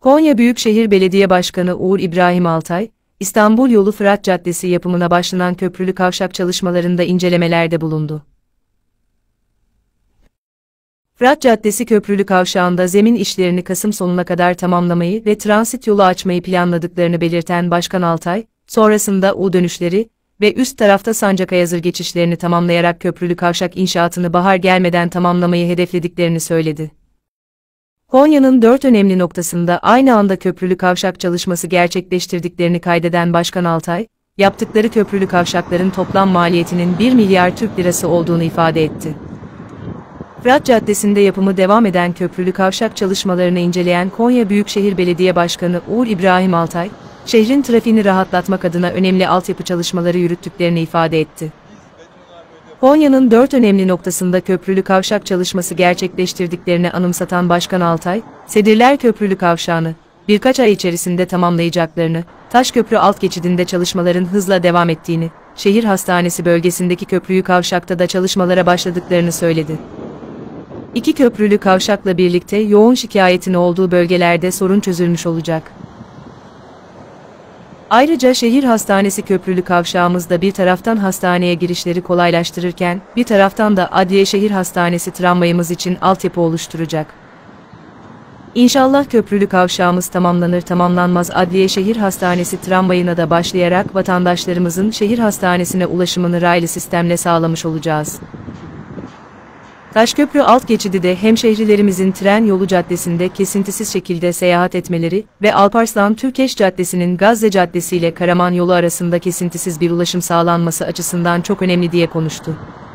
Konya Büyükşehir Belediye Başkanı Uğur İbrahim Altay, İstanbul Yolu Fırat Caddesi yapımına başlanan köprülü kavşak çalışmalarında incelemelerde bulundu. Fırat Caddesi köprülü kavşağında zemin işlerini Kasım sonuna kadar tamamlamayı ve transit yolu açmayı planladıklarını belirten Başkan Altay, sonrasında U dönüşleri ve üst tarafta Sancakayazır geçişlerini tamamlayarak köprülü kavşak inşaatını bahar gelmeden tamamlamayı hedeflediklerini söyledi. Konya'nın 4 önemli noktasında aynı anda köprülü kavşak çalışması gerçekleştirdiklerini kaydeden Başkan Altay, yaptıkları köprülü kavşakların toplam maliyetinin 1 milyar Türk lirası olduğunu ifade etti. Fırat Caddesi'nde yapımı devam eden köprülü kavşak çalışmalarını inceleyen Konya Büyükşehir Belediye Başkanı Uğur İbrahim Altay, şehrin trafiğini rahatlatmak adına önemli altyapı çalışmaları yürüttüklerini ifade etti. Konya'nın 4 önemli noktasında köprülü kavşak çalışması gerçekleştirdiklerini anımsatan Başkan Altay, Sedirler Köprülü Kavşağı'nı birkaç ay içerisinde tamamlayacaklarını, Taşköprü alt geçidinde çalışmaların hızla devam ettiğini, şehir hastanesi bölgesindeki köprülü kavşakta da çalışmalara başladıklarını söyledi. İki köprülü kavşakla birlikte yoğun şikayetin olduğu bölgelerde sorun çözülmüş olacak. Ayrıca şehir hastanesi köprülü kavşağımızda bir taraftan hastaneye girişleri kolaylaştırırken, bir taraftan da Adliye Şehir Hastanesi tramvayımız için altyapı oluşturacak. İnşallah köprülü kavşağımız tamamlanır tamamlanmaz Adliye Şehir Hastanesi tramvayına da başlayarak vatandaşlarımızın şehir hastanesine ulaşımını raylı sistemle sağlamış olacağız. Taşköprü alt geçidi de hemşehrilerimizin tren yolu caddesinde kesintisiz şekilde seyahat etmeleri ve Alparslan Türkeş Caddesi'nin Gazze Caddesi ile Karaman yolu arasında kesintisiz bir ulaşım sağlanması açısından çok önemli diye konuştu.